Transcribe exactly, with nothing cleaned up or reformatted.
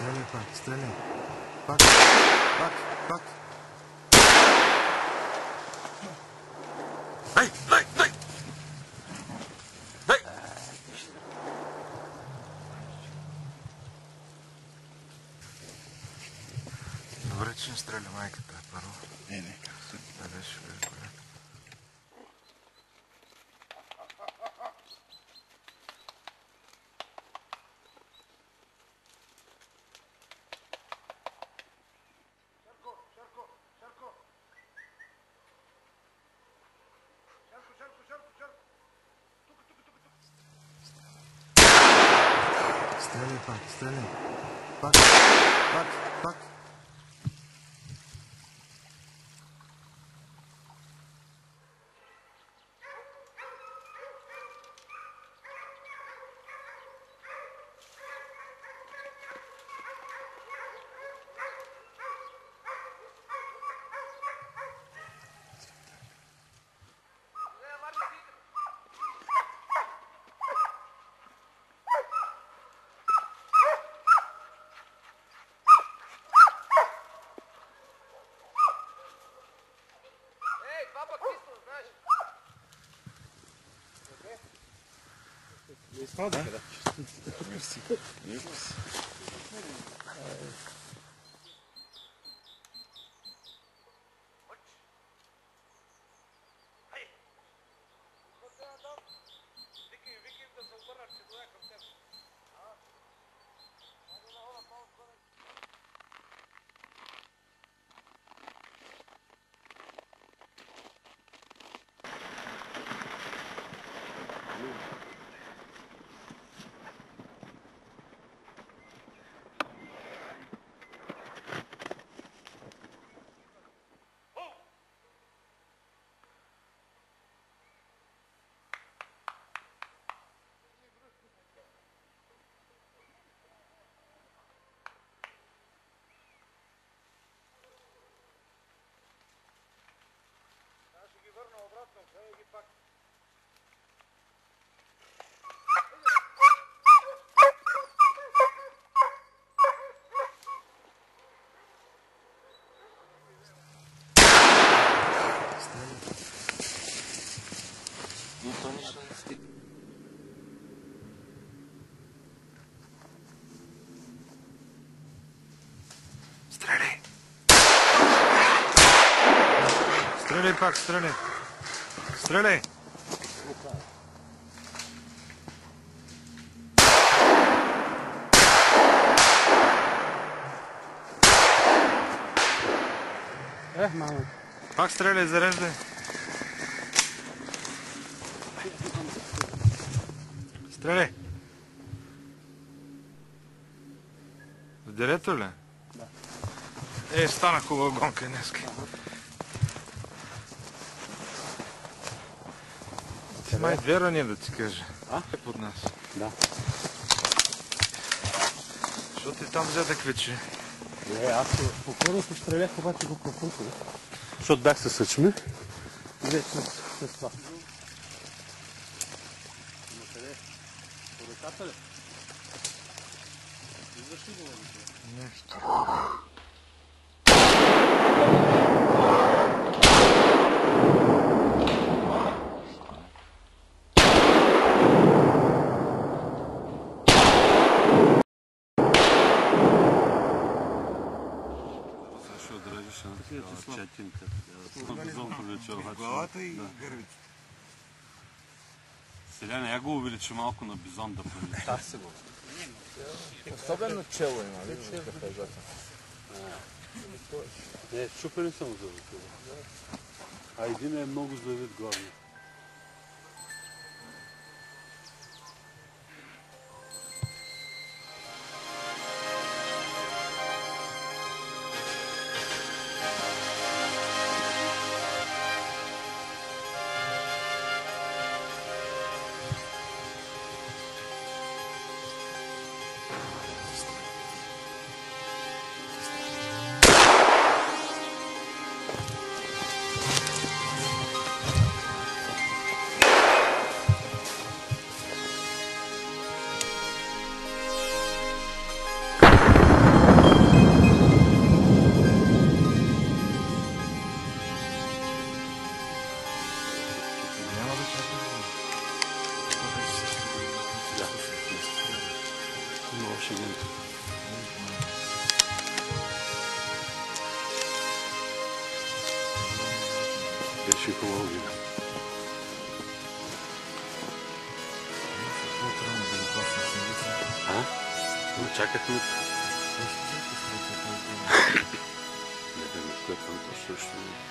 Стреляй пак, стреляй. Пак, пак, пак. Дай, дай, дай! Дай! Добре, че не стреля майката, първо. Не, не, как се. Да, беше великолепно. Стреляй пак, стреляй. Пак, пак, пак. Изходиха, да. Мерси. Мерси. И то нищо не стига. Стреляй! Стреляй пак, стреляй. Стреляй. Ех, мама. Пак стреляй, зареждай. Стреляй. В дерето ли? Да. Е, стана хубава гонка днеска. Ти май две рани, да ти кажа. А? Е под нас. Да. Защото и там взе да квичи. Не, аз по-първо пострелях, обаче го пропуснах. Защото бях със съчми. И вече с това. Ама къде? По ръката ли? Виждаш ли го? Нещо. Главата и гърбите. Селяне, я го увеличи малко на бизон да прилича. Аз се го. Особено чело има, ли? Не, чупени са му зъбите. А един е много завит главно. беше един. Беше хубаво видео. А? Но чакахме. Не знам, с което там точно ще...